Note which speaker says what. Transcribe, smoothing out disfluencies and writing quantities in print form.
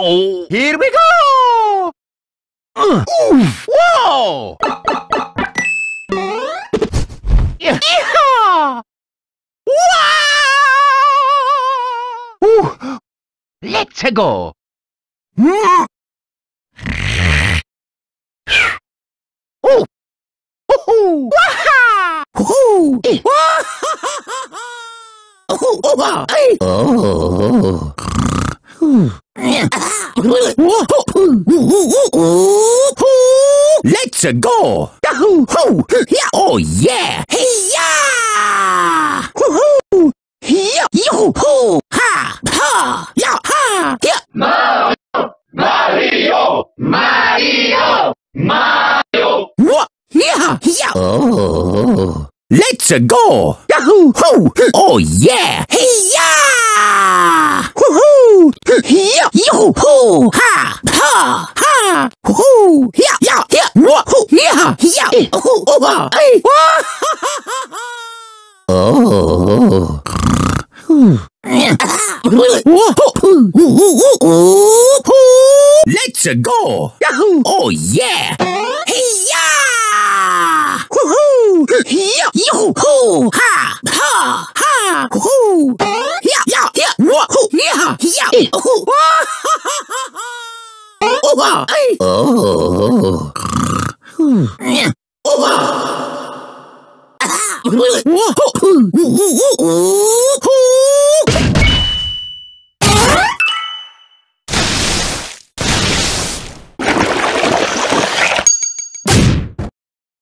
Speaker 1: Oh, here we go! Whoa! Yeehaw! Wow! Let's go! Oh! Oh! Waha! Oh! Let's go! Yahoo! Oh yeah! Hey-ya! Woohoo! Yoo-hoo! Ha! Ha! Ya! Ha! Ya!
Speaker 2: Mario! Mario! Mario!
Speaker 1: What? Yeah! Yeah! Oh! Let's go! Yahoo! Ho! Oh yeah! Hey-ya! Woohoo! Yoo-hoo! Ha! Ha! Ha! Woohoo! Yeah! Yeah! Yeah! Woohoo! Yeah! Yeah! Oh! Oh! Hey! Oh! Let's go! Yahoo! Oh yeah! Hey-ya! Woohoo! Yoo-hoo! Ha! Ha! Ha! Woohoo! Yeah! Yeah! Yeah! Woohoo! Yeah! Yeah! Oh! Oh! Hey! Oh! Oh!